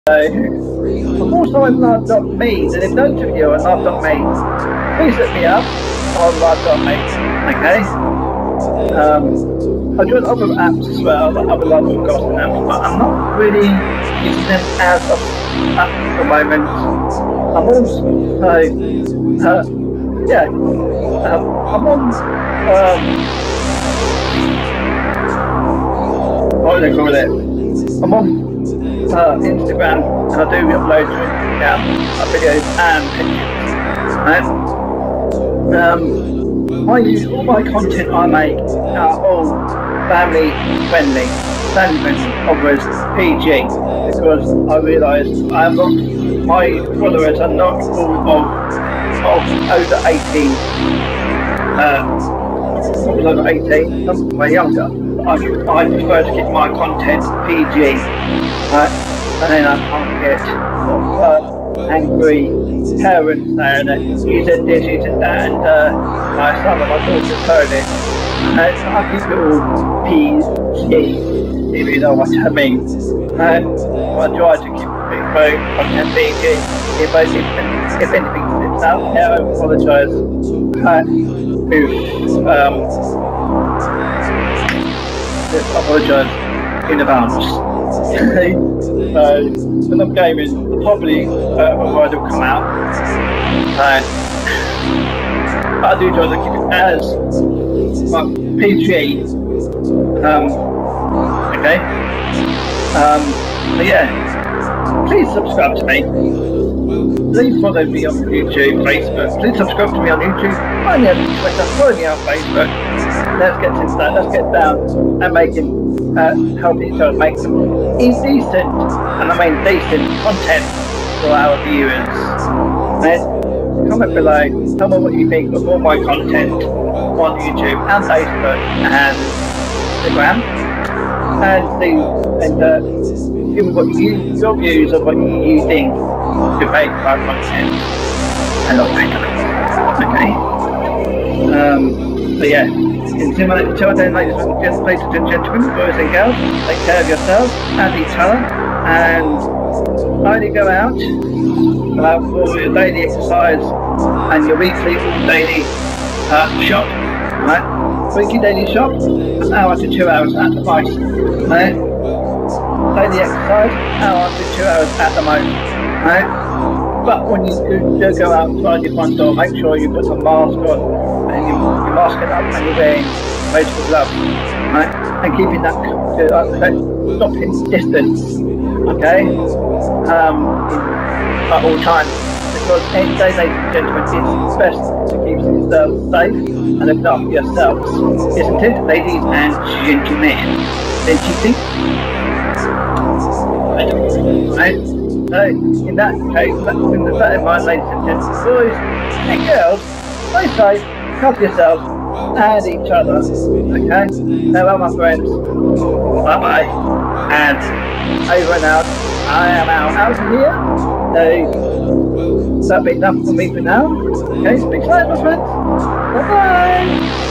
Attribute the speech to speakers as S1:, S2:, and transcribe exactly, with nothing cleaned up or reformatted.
S1: I'm also on live dot me, and if those of you are on live dot me, please look me up on live dot me, okay? Um, I joined other apps as well, like other live broadcasting apps, but I'm not really using them as of at the moment. I'm also, uh, yeah, um, I'm on, um, what do they call it? I'm on Uh, Instagram, and I do upload to Instagram uh, videos and pictures. Right? Um, I use all my content I make are all family friendly, family friendly, otherwise P G, because I realise I'm not, my followers are not all of, of over eighteen. Uh, not over eighteen, some way younger. I, I prefer to keep my content P G. Right, and then I can't get uh, angry parents saying that you said this, you said that, and uh, my son and my daughter heard it. Uh, so I keep it all P G, if you know what I mean. Uh, I try to keep my content P G. If, I, if, if anything slips out, yeah, I apologise. Uh, um, just apologise in advance. So when I'm gaming, probably uh, a word will come out. Uh, but I do try to keep it as like, P G. Um, okay. Um, but yeah, please subscribe to me. Please follow me on YouTube, Facebook. Please subscribe to me on YouTube. Follow me on Twitter. Follow me on Facebook. Let's get to that. Let's get down and making. Uh, help each other make some indecent, and I mean decent content for our viewers. Right? Comment below, tell me what you think of all my content on YouTube and Facebook and Instagram, and see, and uh, give me what you, your views of what you think to make my content. And I'll make it. Okay. Um, so yeah. Until then, ladies and gentlemen, boys and girls, take care of yourselves and each other, and only go out uh, for your daily exercise and your weekly or daily uh, shop. Right? Weekly daily shop, an hour to two hours at the most. Right? Daily exercise, hour to two hours at the most. Right? But when you do, do go outside your front door, make sure you put some mask on. And you, you're masking up and you're wearing medical gloves, right? And keeping that uh, stopping distance, okay? Um, in, at all times, because any day, ladies and gentlemen, it's best to keep yourself safe and look after yourselves, isn't it, ladies and gentlemen? Don't you think? Right? So, in that case, with that in mind, ladies and gentlemen, boys and girls, stay safe. Help yourself and each other, okay? Farewell, my friends. Bye bye. And over and out. I am out, out of here. So that'll be enough for me for now. Okay, speak later, my friends. Bye bye.